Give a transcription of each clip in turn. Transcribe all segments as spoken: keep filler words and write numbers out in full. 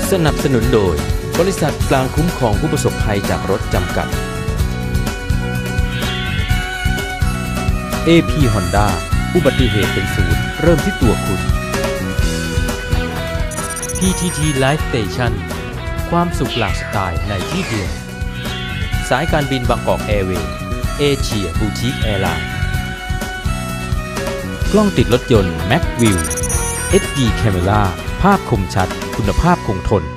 สนับสนุนโดยบริษัทกลางคุ้มครองผู้ประสบภัยจากรถจำกัด เอ พี Honda อุบัติเหตุเป็นศูนย์เริ่มที่ตัวคุณ พี ที ที Life Station ความสุขหลากสไตล์ในที่เดียวสายการบินบางกอกแอร์เวย์เอเชียบูติกแอร์ไลน์กล้องติดรถยนต์ Macview เอช ดี Camera ภาพคมชัดคุณภาพคงทน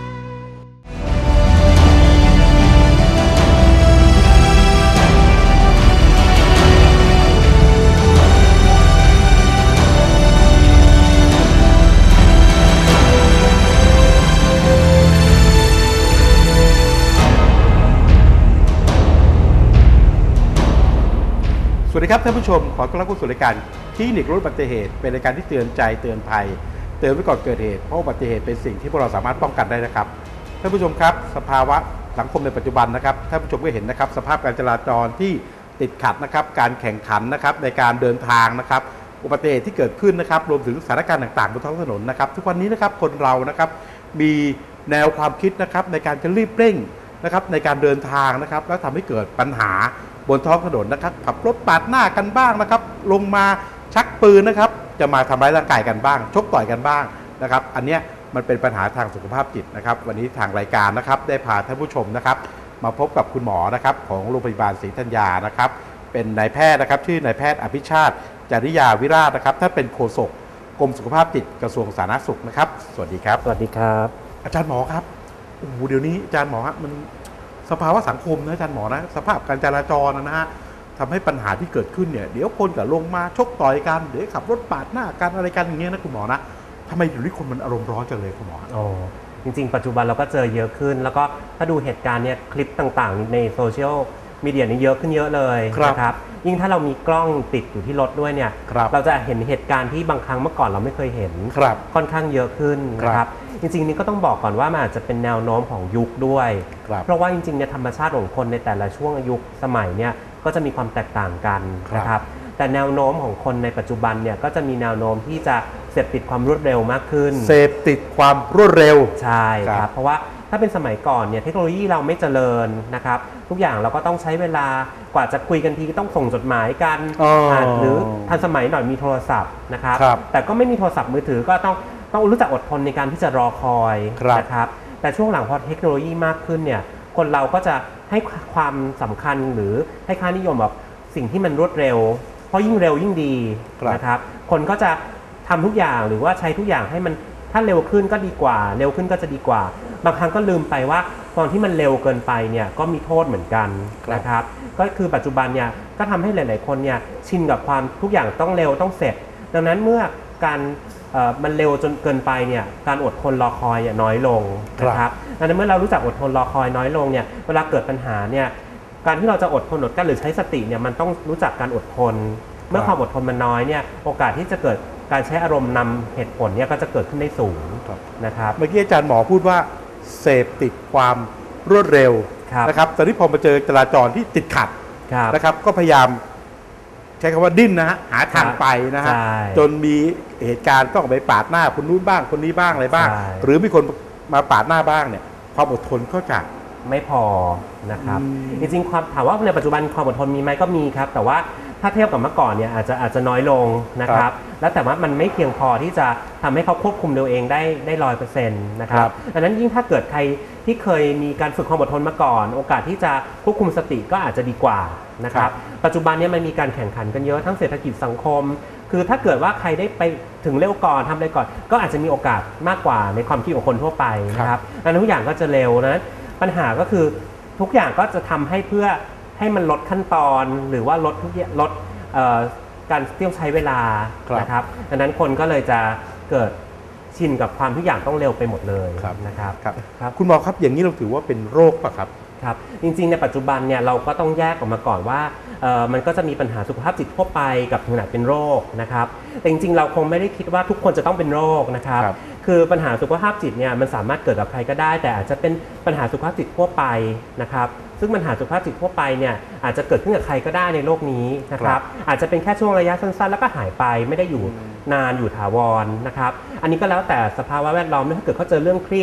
สวัสดีครับท่านผู้ชมขอต้อนรับเข้าสู่รายการคลินิกลดอุบัติเหตุเป็นรายการที่เตือนใจเตือนภัยเตือนไว้ก่อนเกิดเหตุเพราะอุบัติเหตุเป็นสิ่งที่พวกเราสามารถป้องกันได้นะครับท่านผู้ชมครับสภาวะสังคมในปัจจุบันนะครับท่านผู้ชมก็เห็นนะครับสภาพการจราจรที่ติดขัดนะครับการแข่งขันนะครับในการเดินทางนะครับอุบัติเหตุที่เกิดขึ้นนะครับรวมถึงสถานการณ์ต่างๆบนท้องถนนนะครับทุกวันนี้นะครับคนเรานะครับมีแนวความคิดนะครับในการจะรีบเร่งนะครับในการเดินทางนะครับแล้วทำให้เกิดปัญหาบนท้องถนนนะครับขับรถปาดหน้ากันบ้างนะครับลงมาชักปืนนะครับจะมาทำร้ายร่างกายกันบ้างชกต่อยกันบ้างนะครับอันเนี้ยมันเป็นปัญหาทางสุขภาพจิตนะครับวันนี้ทางรายการนะครับได้พาท่านผู้ชมนะครับมาพบกับคุณหมอนะครับของโรงพยาบาลศรีธัญญานะครับเป็นนายแพทย์นะครับชื่อนายแพทย์อภิชาติจริยาวิราชนะครับท่านเป็นโฆษกกรมสุขภาพจิตกระทรวงสาธารณสุขนะครับสวัสดีครับสวัสดีครับอาจารย์หมอครับโอ้โหเดี๋ยวนี้อาจารย์หมอครับมันสภาวะสังคมนะอาจารย์หมอนะสภาพการจราจรนะฮะทำให้ปัญหาที่เกิดขึ้นเนี่ยเดี๋ยวคนก็ลงมาชกต่อยกันเดี๋ยวขับรถปาดหน้ากันอะไรกันอย่างเงี้ยนะคุณหมอนะทำไมอยู่ที่คนมันอารมณ์ร้อนจังเลยคุณหมออ๋อจริงๆปัจจุบันเราก็เจอเยอะขึ้นแล้วก็ถ้าดูเหตุการณ์เนี่ยคลิปต่างๆในโซเชียลมีเดียนี่เยอะขึ้นเยอะเลยนะครับยิ่งถ้าเรามีกล้องติดอยู่ที่รถด้วยเนี่ยเราจะเห็นเหตุการณ์ที่บางครั้งเมื่อก่อนเราไม่เคยเห็นค่อนข้างเยอะขึ้นนะครับจริงๆนี่ก็ต้องบอกก่อนว่ามันอาจจะเป็นแนวโน้มของยุคด้วยเพราะว่าจริงๆเนี่ยธรรมชาติของคนในแต่ละช่วงอายุสมัยเนี่ยก็จะมีความแตกต่างกันนะครับแต่แนวโน้มของคนในปัจจุบันเนี่ยก็จะมีแนวโน้มที่จะเสพติดความรวดเร็วมากขึ้นเสพติดความรวดเร็วใช่ครับเพราะว่าถ้าเป็นสมัยก่อนเนี่ยเทคโนโลยีเราไม่เจริญนะครับทุกอย่างเราก็ต้องใช้เวลากว่าจะคุยกันทีก็ต้องส่งจดหมายกันหรือทันสมัยหน่อยมีโทรศัพท์นะครับแต่ก็ไม่มีโทรศัพท์มือถือก็ต้องต้องรู้จักอดทนในการที่จะรอคอยนะครับแต่ช่วงหลังพอเทคโนโลยีมากขึ้นเนี่ยคนเราก็จะให้ความสำคัญหรือให้ค่านิยมแบบสิ่งที่มันรวดเร็วเพราะยิ่งเร็วยิ่งดีนะครับคนก็จะทำทุกอย่างหรือว่าใช้ทุกอย่างให้มันถ้าเร็วขึ้นก็ดีกว่าเร็วขึ้นก็จะดีกว่าบางครั้งก็ลืมไปว่าตอนที่มันเร็วเกินไปเนี่ยก็มีโทษเหมือนกันนะครับก็คือปัจจุบันเนี่ยก็ทำให้หลายๆคนเนี่ยชินกับความทุกอย่างต้องเร็วต้องเสร็จดังนั้นเมื่อการมันเร็วจนเกินไปเนี่ยการอดทนรอคอยน้อยลงนะครับดังนั้นเมื่อเรารู้จักอดทนรอคอยน้อยลงเนี่ยเวลาเกิดปัญหาเนี่ยการที่เราจะอดทนอดกลั้นหรือใช้สติเนี่ยมันต้องรู้จักการอดทนเมื่อความอดทนมันน้อยเนี่ยโอกาสที่จะเกิดการใช้อารมณ์นำเหตุผลเนี่ยก็จะเกิดขึ้นได้สูงนะครับเมื่อกี้อาจารย์หมอพูดว่าเสพติดความรวดเร็วนะครับตอนนี้พอมาเจอจราจรที่ติดขัดนะครับก็พยายามใช้คำว่าดิ้นนะฮะหาทางไปนะฮะจนมีเหตุการณ์ต้องไปปาดหน้าคนนู้นบ้างคนนี้บ้างอะไรบ้างหรือมีคนมาปาดหน้าบ้างเนี่ยความอดทนก็จะไม่พอนะครับจริงๆความถามว่าในปัจจุบันความอดทนมีไหมก็มีครับแต่ว่าถ้าเทียบกับเมื่อก่อนเนี่ยอาจจะอาจจะน้อยลงนะครับแล้วแต่ว่ามันไม่เพียงพอที่จะทำให้เขาควบคุมตัวเองได้ได้ร้อยเปอร์เซ็นต์นะครับดังนั้นยิ่งถ้าเกิดใครที่เคยมีการฝึกความอดทนมาก่อนโอกาสที่จะควบคุมสติก็อาจจะดีกว่านะครับปัจจุบันนี้มันมีการแข่งขันกันเยอะทั้งเศรษฐกิจสังคมคือถ้าเกิดว่าใครได้ไปถึงเร็วก่อนทำอะไรก่อนก็อาจจะมีโอกาสมากกว่าในความคิดของคนทั่วไปนะครับดังนั้นทุกอย่างก็จะเร็วนะปัญหาก็คือทุกอย่างก็จะทำให้เพื่อให้มันลดขั้นตอนหรือว่าลดทุกลดการเที่ยวใช้เวลานะครับดังนั้นคนก็เลยจะเกิดชินกับความทุกอย่างต้องเร็วไปหมดเลยนะครับครับคุณหมอครับอย่างนี้เราถือว่าเป็นโรคป่ะครับครับจริงๆในปัจจุบันเนี่ยเราก็ต้องแยกออกมาก่อนว่ามันก็จะมีปัญหาสุขภาพจิตทั่วไปกับถึงขนาดเป็นโรคนะครับแต่จริงๆเราคงไม่ได้คิดว่าทุกคนจะต้องเป็นโรคนะครับคือปัญหาสุขภาพจิตเนี่ยมันสามารถเกิดกับใครก็ได้แต่อาจจะเป็นปัญหาสุขภาพจิตทั่วไปนะครับซึ่งปัญหาสุขภาพจิตทั่วไปเนี่ยอาจจะเกิดขึ้นกับใครก็ได้ในโลกนี้นะครับอาจจะเป็นแค่ช่วงระยะสั้นๆแล้วก็หายไปไม่ได้อยู่นานอยู่ถาวรนะครับอันนี้ก็แล้วแต่สภาวะแวดล้อมถ้าเกิดเขาเจอเรื่องเครียด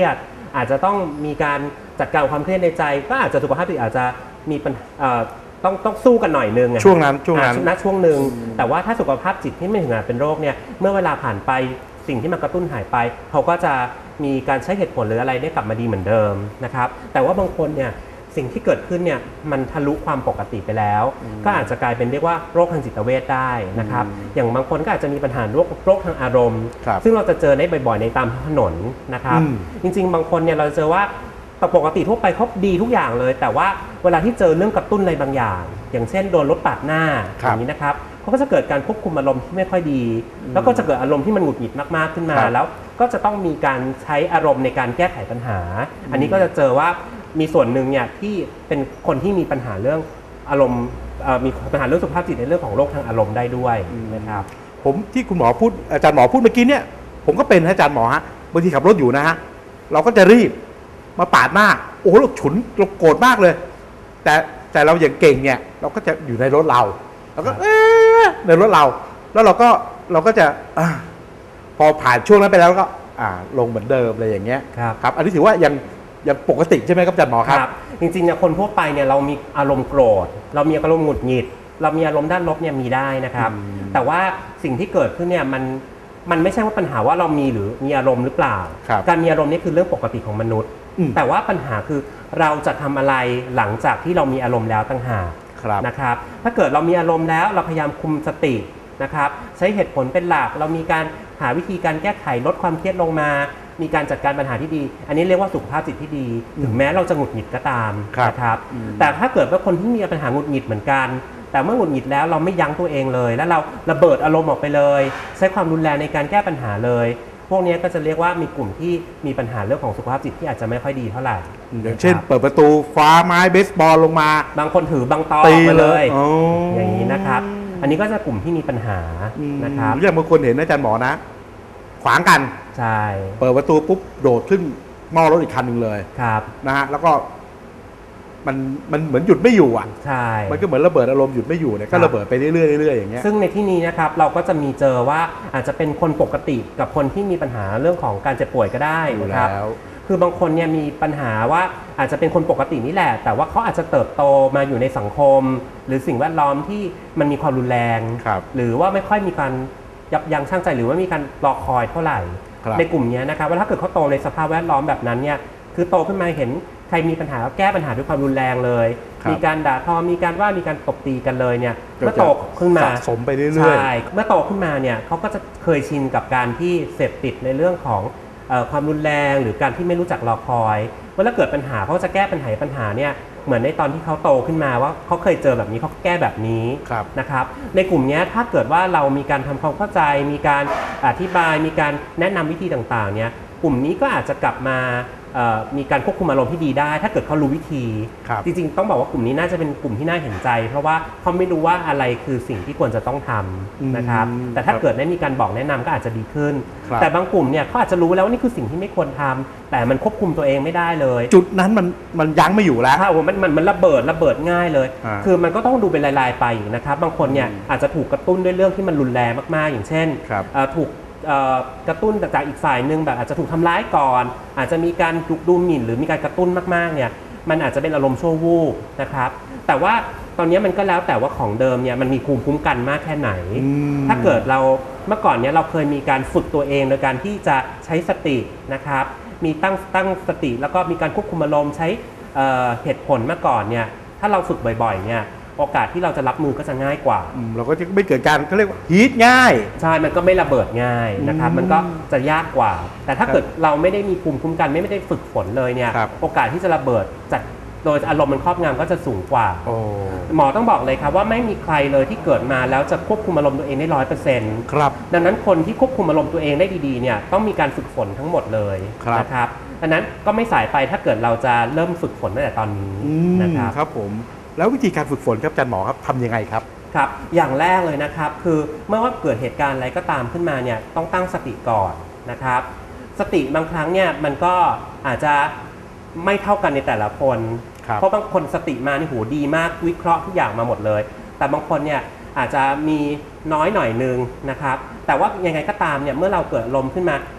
อาจจะต้องมีการจัดการความเครียดในใจก็อาจจะสุขภาพจิตอาจจะมีปัญหาต้องต้องสู้กันหน่อยนึงช่วงนั้นช่วงนั้นณช่วงหนึ่งแต่ว่าถ้าสุขภาพจิตที่ไม่ถึงกับเป็นโรคเนี่ยเมื่อเวลาผ่านไปสิ่งที่มากระตุ้นหายไปเขาก็จะมีการใช้เหตุผลหรืออะไรได้กลับมาดีเหมือนเดิมนะครับแต่ว่าบางคนเนี่ยสิ่งที่เกิดขึ้นเนี่ยมันทะลุความปกติไปแล้วก็อาจจะกลายเป็นเรียกว่าโรคทางจิตเวชได้นะครับอย่างบางคนก็อาจจะมีปัญหาโรคโรคทางอารมณ์ซึ่งเราจะเจอได้บ่อยๆในตามถนนนะครับจริงๆบางคนเนี่ยเราจะเจอว่าปกติทั่วไปเขาดีทุกอย่างเลยแต่ว่าเวลาที่เจอเรื่องกระตุ้นอะไรบางอย่างอย่างเช่นโดนรถปาดหน้าอย่างนี้นะครับเขาก็จะเกิดการควบคุมอารมณ์ที่ไม่ค่อยดีแล้วก็จะเกิดอารมณ์ที่มันหงุดหงิดมากๆขึ้นมาแล้วก็จะต้องมีการใช้อารมณ์ในการแก้ไขปัญหาอันนี้ก็จะเจอว่ามีส่วนหนึ่งเนี่ยที่เป็นคนที่มีปัญหาเรื่องอารมณ์มีปัญหาเรื่องสุขภาพจิตในเรื่องของโรคทางอารมณ์ได้ด้วยนะครับผมที่คุณหมอพูดอาจารย์หมอพูดเมื่อกี้เนี่ยผมก็เป็นอาจารย์หมอฮะบางทีขับรถอยู่นะฮะเราก็จะรีบมาปาดหน้าโอ้โหเราฉุนเราโกรธมากเลยแต่แต่เราอย่างเก่งเนี่ยเราก็จะอยู่ในรถเราเราก็เอ๊ะในรถเราแล้วเราก็เราก็จะอพอผ่านช่วงนั้นไปแล้วก็อ่าลงเหมือนเดิมอะไรอย่างเงี้ยครับอันนี้ถือว่ายังยังปกติใช่ไหมครับอาจารย์หมอครับจริงๆเนี่ยคนทั่วไปเนี่ยเรามีอารมณ์โกรธเรามีอารมณ์หงุดหงิดเรามีอารมณ์ด้านลบเนี่ยมีได้นะครับแต่ว่าสิ่งที่เกิดขึ้นเนี่ยมันมันไม่ใช่ว่าปัญหาว่าเรามีหรือมีอารมณ์หรือเปล่าการมีอารมณ์นี่คือเรื่องปกติของมนุษย์แต่ว่าปัญหาคือเราจะทำอะไรหลังจากที่เรามีอารมณ์แล้วต่างหากนะครับถ้าเกิดเรามีอารมณ์แล้วเราพยายามคุมสตินะครับใช้เหตุผลเป็นหลักเรามีการหาวิธีการแก้ไขลดความเครียดลงมามีการจัดการปัญหาที่ดีอันนี้เรียกว่าสุขภาพจิตที่ดีถึงแม้เราจะหงุดหงิดก็ตามนะครับแต่ถ้าเกิดว่าคนที่มีปัญหาหงุดหงิดเหมือนกันแต่เมื่อหงุดหงิดแล้วเราไม่ยั้งตัวเองเลยแล้วเราระเบิดอารมณ์ออกไปเลยใช้ความรุนแรงในการแก้ปัญหาเลยพวกนี้ก็จะเรียกว่ามีกลุ่มที่มีปัญหาเรื่องของสุขภาพจิตที่อาจจะไม่ค่อยดีเท่าไหร่อย่างเช่นเปิดประตูฟ้าไม้เบสบอลลงมาบางคนถือบางตอออกมาเลยอย่างนี้นะครับอันนี้ก็จะกลุ่มที่มีปัญหานะครับอย่างบางคนเห็นอาจารย์หมอนะขวางกันใช่เปิดประตูปุ๊บโดดขึ้นหม้อรถอีกคันหนึ่งเลยครับนะฮะแล้วก็มันมันเหมือนหยุดไม่อยู่อ่ะใช่มันก็เหมือนระเบิดอารมณ์หยุดไม่อยู่เนี่ยก็ระเบิดไปเรื่อยๆเรื่อยๆอย่างเงี้ยซึ่งในที่นี้นะครับเราก็จะมีเจอว่าอาจจะเป็นคนปกติกับคนที่มีปัญหาเรื่องของการเจ็บป่วยก็ได้นะครับคือบางคนเนี่ยมีปัญหาว่าอาจจะเป็นคนปกตินี่แหละแต่ว่าเขาอาจจะเติบโตมาอยู่ในสังคมหรือสิ่งแวดล้อมที่มันมีความรุนแรงหรือว่าไม่ค่อยมีการยับยั้งชั่งใจหรือว่ามีการรอคอยเท่าไหร่ในกลุ่มนี้นะครับว่าถ้าเกิดเขาโตในสภาพแวดล้อมแบบนั้นเนี่ยคือโตขึ้นมาเห็นใครมีปัญหาแก้ปัญหาด้วยความรุนแรงเลยมีการด่าทอมีการว่ามีการตบตีกันเลยเนี่ยเมื่อโตขึ้นมาสะสมไปเรื่อยๆใช่เมื่อโตขึ้นมาเนี่ยเขาก็จะเคยชินกับการที่เสพติดในเรื่องของความรุนแรงหรือการที่ไม่รู้จักรอคอยเวลาเกิดปัญหาเขาจะแก้ปัญหาปัญหาเนี่ยเหมือนในตอนที่เขาโตขึ้นมาว่าเขาเคยเจอแบบนี้เขาแก้แบบนี้นะครับในกลุ่มนี้ถ้าเกิดว่าเรามีการทำความเข้าใจมีการอธิบายมีการแนะนำวิธีต่างๆเนี่ยกลุ่มนี้ก็อาจจะกลับมามีการควบคุมอารมณ์ที่ดีได้ถ้าเกิดเขารู้วิธีจริงๆต้องบอกว่ากลุ่มนี้น่าจะเป็นกลุ่มที่น่าเห็นใจเพราะว่าเขาไม่รู้ว่าอะไรคือสิ่งที่ควรจะต้องทำนะครับแต่ถ้าเกิดได้มีการบอกแนะนำก็อาจจะดีขึ้นแต่บางกลุ่มเนี่ยเขาอาจจะรู้แล้วว่านี่คือสิ่งที่ไม่ควรทำแต่มันควบคุมตัวเองไม่ได้เลยจุดนั้นมันมันยั้งไม่อยู่แล้วใช่มันมันมันระเบิดระเบิดง่ายเลยคือมันก็ต้องดูเป็นรายๆไปนะครับบางคนเนี่ยอาจจะถูกกระตุ้นด้วยเรื่องที่มันรุนแรงมากๆอย่างเช่นถูกกระตุ้นจากอีกฝ่ายหนึ่งแบบอาจจะถูกทำร้ายก่อนอาจจะมีการดุดูหมิ่นหรือมีการกระตุ้นมากๆเนี่ยมันอาจจะเป็นอารมณ์ชั่ววูบนะครับแต่ว่าตอนนี้มันก็แล้วแต่ว่าของเดิมเนี่ยมันมีภูมิคุ้มกันมากแค่ไหนถ้าเกิดเราเมื่อก่อนเนี่ยเราเคยมีการฝึกตัวเองโดยการที่จะใช้สตินะครับมีตั้งตั้งสติแล้วก็มีการควบคุมอารมณ์ใช้เหตุผลเมื่อก่อนเนี่ยถ้าเราฝึกบ่อยๆเนี่ยโอกาสที่เราจะรับมือก็จะง่ายกว่าเราก็จะไม่เกิดการเขาเรียกว่าฮีทง่ายใช่มันก็ไม่ระเบิดง่ายนะครับมันก็จะยากกว่าแต่ถ้าเกิดเราไม่ได้มีภูมิคุ้มกันไม่ได้ฝึกฝนเลยเนี่ยโอกาสที่จะระเบิดจากโดยอารมณ์มันครอบงำก็จะสูงกว่าหมอต้องบอกเลยครับว่าไม่มีใครเลยที่เกิดมาแล้วจะควบคุมอารมณ์ตัวเองได้ร้อยเปอร์เซ็นต์ครับดังนั้นคนที่ควบคุมอารมณ์ตัวเองได้ดีๆเนี่ยต้องมีการฝึกฝนทั้งหมดเลยนะครับดังนั้นก็ไม่สายไปถ้าเกิดเราจะเริ่มฝึกฝนตั้งแต่ตอนนี้นะครับครับผมแล้ววิธีการฝึกฝนครับอาจารย์หมอครับทำยังไงครับครับอย่างแรกเลยนะครับคือเมื่อว่าเกิดเหตุการณ์อะไรก็ตามขึ้นมาเนี่ยต้องตั้งสติก่อนนะครับสติบางครั้งเนี่ยมันก็อาจจะไม่เท่ากันในแต่ละคนเพราะบางคนสติมานี่โหดีมากวิเคราะห์ทุกอย่างมาหมดเลยแต่บางคนเนี่ยอาจจะมีน้อยหน่อยนึงนะครับแต่ว่ายังไงก็ตามเนี่ยเมื่อเราเกิดลมขึ้นมา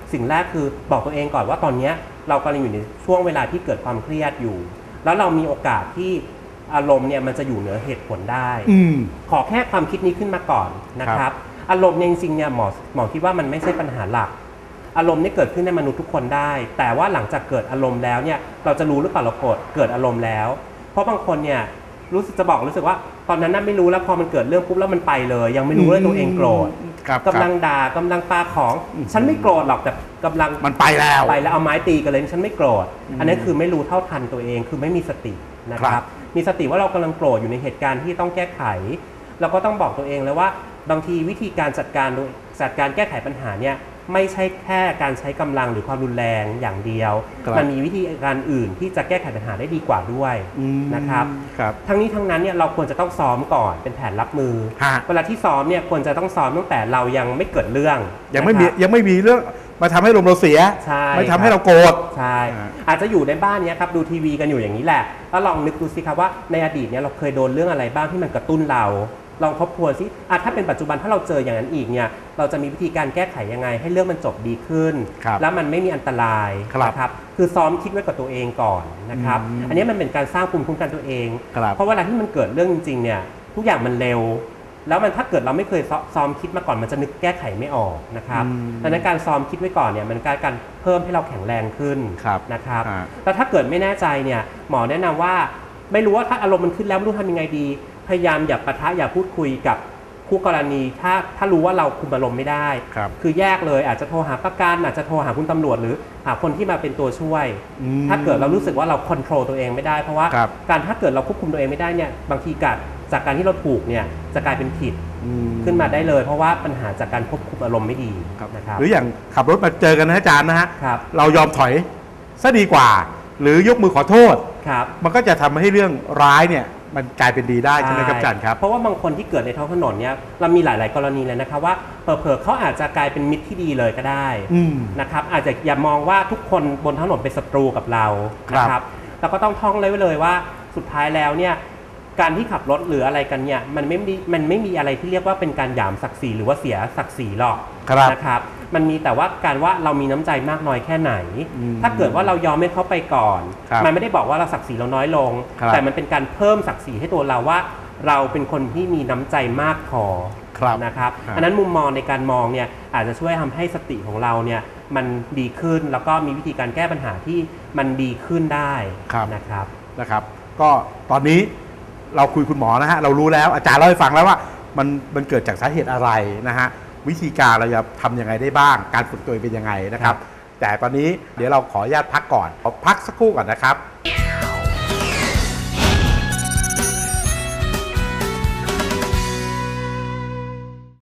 สิ่งแรกคือบอกตัวเองก่อนว่าตอนนี้เรากำลังอยู่ในช่วงเวลาที่เกิดความเครียดอยู่แล้วเรามีโอกาสที่อารมณ์เนี่ยมันจะอยู่เหนือเหตุผลได้ขอแค่ความคิดนี้ขึ้นมาก่อนนะครับอารมณ์จริงๆเนี่ยหมอหมอคิดว่ามันไม่ใช่ปัญหาหลักอารมณ์นี่เกิดขึ้นในมนุษย์ทุกคนได้แต่ว่าหลังจากเกิดอารมณ์แล้วเนี่ยเราจะรู้หรือเปล่าเราโกรธเกิดอารมณ์แล้วเพราะบางคนเนี่ยรู้สึกจะบอกรู้สึกว่าตอนนั้นน่ะไม่รู้แล้วพอมันเกิดเรื่องปุ๊บแล้วมันไปเลยยังไม่รู้เลยตัวเองโกรธกำลังด่ากำลังปาของฉันไม่โกรธหรอกแต่กำลังมันไปแล้วไปแล้วเอาไม้ตีกันเลยฉันไม่โกรธอันนี้คือไม่รู้เท่าทันตัวเองคือไม่มีสตินะครับมีสติว่าเรากำลังโกรธอยู่ในเหตุการณ์ที่ต้องแก้ไขเราก็ต้องบอกตัวเองเลยว่าบางทีวิธีการจัดการจัดการแก้ไขปัญหาเนี่ยไม่ใช่แค่การใช้กำลังหรือความรุนแรงอย่างเดียวมันมีวิธีการอื่นที่จะแก้ไขปัญหาได้ดีกว่าด้วยนะครับทั้งนี้ทั้งนั้นเนี่ยเราควรจะต้องซ้อมก่อนเป็นแผนรับมือเวลาที่ซ้อมเนี่ยควรจะต้องซ้อมตั้งแต่เรายังไม่เกิดเรื่องยังไม่มียังไม่มีเรื่องมาทำให้ลมเราเสียไม่ทำให้เราโกรธใช่อาจจะอยู่ในบ้านเนี้ยครับดูทีวีกันอยู่อย่างนี้แหละแล้วลองนึกดูสิครับว่าในอดีตเนี่ยเราเคยโดนเรื่องอะไรบ้างที่มันกระตุ้นเราลองทบทวนสิอ่ะถ้าเป็นปัจจุบันถ้าเราเจออย่างนั้นอีกเนี่ยเราจะมีวิธีการแก้ไขยังไงให้เรื่องมันจบดีขึ้นแล้วมันไม่มีอันตรายนะครับคือซ้อมคิดไว้กับตัวเองก่อนนะครับอันนี้มันเป็นการสร้างภูมิคุ้มกันตัวเองเพราะเวลาที่มันเกิดเรื่องจริงๆเนี่ยทุกอย่างมันเร็วแล้วมันถ้าเกิดเราไม่เคยซ้อมคิดมาก่อนมันจะนึกแก้ไขไม่ออกนะครับดังนั้นการซ้อมคิดไว้ก่อนเนี่ยมันการการเพิ่มให้เราแข็งแรงขึ้นนะครับแล้วถ้าเกิดไม่แน่ใจเนี่ยหมอแนะนำว่าไม่รู้ว่าถ้าอารมณ์มันขึ้นแล้วไม่รู้ทำยังไงดีพยายามอย่าปะทะอย่าพูดคุยกับคู่กรณีถ้าถ้ารู้ว่าเราคุมอารมณ์ไม่ได้ ค, คือแยกเลยอาจจะโทรหาประกันอาจจะโทรหาคุณตำรวจหรือหาคนที่มาเป็นตัวช่วยถ้าเกิดเรารู้สึกว่าเราควบคุมตัวเองไม่ได้เพราะว่าการถ้าเกิดเราควบคุมตัวเองไม่ได้เนี่ยบางทีการจากการที่เราถูกเนี่ยจะกลายเป็นผิดขึ้นมาได้เลยเพราะว่าปัญหาจากการควบคุมอารมณ์ไม่ดีนะครับหรืออย่างขับรถมาเจอกันนะอาจารย์นะฮะเรายอมถอยซะดีกว่าหรือยกมือขอโทษมันก็จะทำให้เรื่องร้ายเนี่ยมันกลายเป็นดีได้ใช่ไหมครับอาจารย์ครับเพราะว่าบางคนที่เกิดในท้องถนนเนี่ยเรามีหลาย ๆ กรณีเลยนะครับว่าเผลอๆเขาอาจจะกลายเป็นมิตรที่ดีเลยก็ได้นะครับอาจจะอย่ามองว่าทุกคนบนถนนเป็นศัตรูกับเรานะครับเราก็ต้องท่องเลยไว้เลยว่าสุดท้ายแล้วเนี่ยการที่ขับรถหรืออะไรกันเนี่ยมันไม่มันไม่มีอะไรที่เรียกว่าเป็นการหยามศักดิ์ศรีหรือว่าเสียศักดิ์ศรีหรอกนะครับมันมีแต่ว่าการว่าเรามีน้ำใจมากน้อยแค่ไหนถ้าเกิดว่าเรายอมให้เขาไปก่อนมันไม่ได้บอกว่าเราศักดิ์ศรีเราน้อยลงแต่มันเป็นการเพิ่มศักดิ์ศรีให้ตัวเราว่าเราเป็นคนที่มีน้ำใจมากพอนะครับอันนั้นมุมมองในการมองเนี่ยอาจจะช่วยทำให้สติของเราเนี่ยมันดีขึ้นแล้วก็มีวิธีการแก้ปัญหาที่มันดีขึ้นได้นะครับนะครับก็ตอนนี้เราคุยคุณหมอนะฮะเรารู้แล้วอาจารย์เล่าให้ฟังแล้วว่ามันมันเกิดจากสาเหตุอะไรนะฮะวิธีการเราจะทำยังไงได้บ้างการฝึกตัวเองเป็นยังไงนะครับแต่ตอนนี้เดี๋ยวเราขออนุญาตพักก่อนขอพักสักครู่ก่อนนะครับ